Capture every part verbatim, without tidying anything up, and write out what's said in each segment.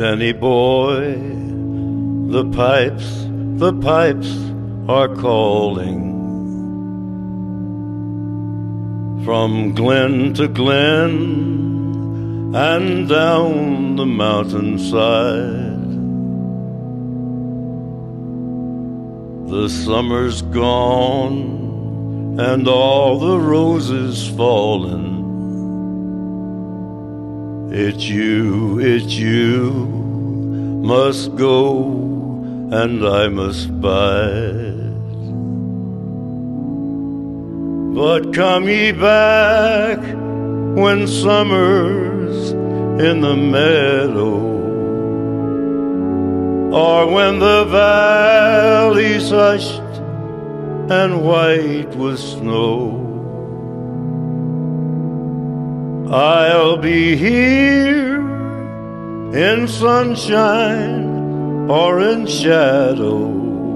Danny boy, the pipes, the pipes are calling. From glen to glen and down the mountainside. The summer's gone and all the roses fallen. It's you, it's you must go and I must bide. But come ye back when summer's in the meadow, or when the valley's hushed and white with snow. I'll be here in sunshine or in shadow.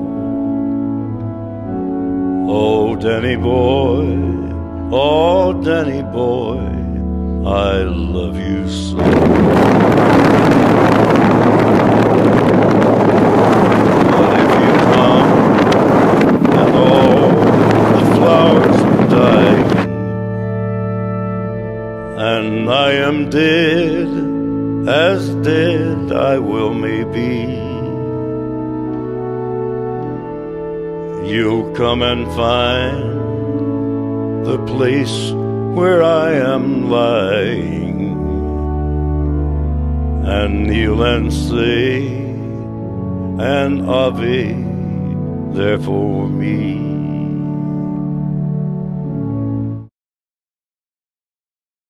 Oh, Danny boy, oh, Danny boy, I love you so. But if you come and all the flowers are dying, and I am dead, as dead I will may be, you'll come and find the place where I am lying, and kneel and say an Ave there for me.